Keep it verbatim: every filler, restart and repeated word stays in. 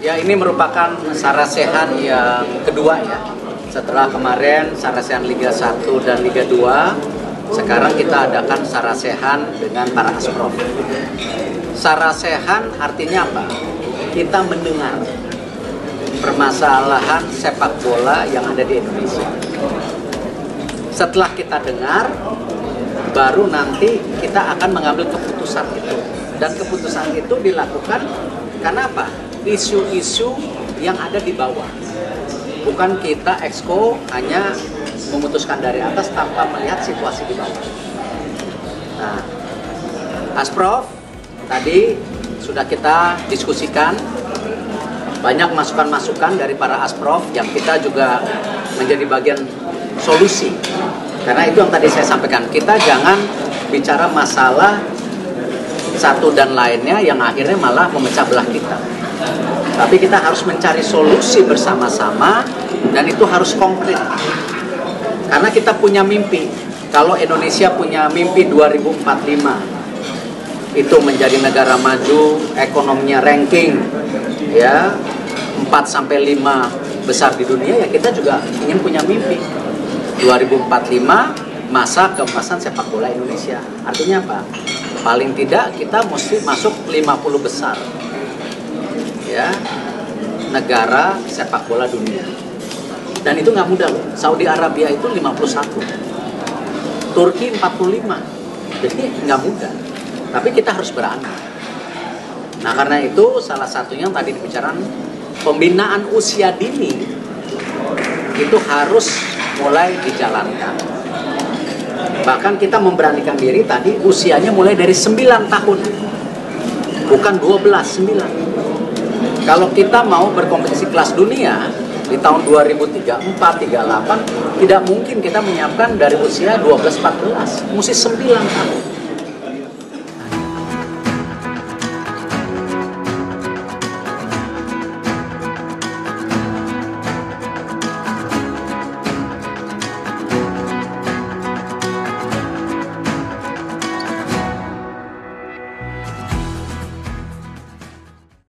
Ya, ini merupakan sarasehan yang kedua ya. Setelah kemarin sarasehan Liga satu dan Liga dua, sekarang kita adakan sarasehan dengan para asprof. Sarasehan artinya apa? Kita mendengar permasalahan sepak bola yang ada di Indonesia. Setelah kita dengar, baru nanti kita akan mengambil keputusan itu. Dan keputusan itu dilakukan karena apa? Isu-isu yang ada di bawah. Bukan kita exco hanya memutuskan dari atas tanpa melihat situasi di bawah. Nah, Asprof tadi sudah kita diskusikan, banyak masukan-masukan dari para Asprof yang kita juga menjadi bagian solusi. Karena itu yang tadi saya sampaikan, kita jangan bicara masalah satu dan lainnya yang akhirnya malah memecah belah kita. Tapi kita harus mencari solusi bersama-sama dan itu harus konkret. Karena kita punya mimpi. Kalau Indonesia punya mimpi dua ribu empat puluh lima itu menjadi negara maju, ekonominya ranking ya empat sampai lima besar di dunia, ya kita juga ingin punya mimpi dua ribu empat puluh lima masa keemasan sepak bola Indonesia. Artinya apa? Paling tidak kita mesti masuk lima puluh besar ya negara sepak bola dunia. Dan itu nggak mudah loh. Saudi Arabia itu lima puluh satu, Turki empat puluh lima, jadi nggak mudah. Tapi kita harus berani. Nah karena itu salah satunya yang tadi dibicarakan, pembinaan usia dini itu harus mulai dijalankan. Bahkan kita memberanikan diri tadi usianya mulai dari sembilan tahun, bukan dua belas, sembilan. Kalau kita mau berkompetisi kelas dunia di tahun dua ribu tiga puluh empat, tiga puluh delapan, tidak mungkin kita menyiapkan dari usia dua belas, empat belas, mesti sembilan tahun.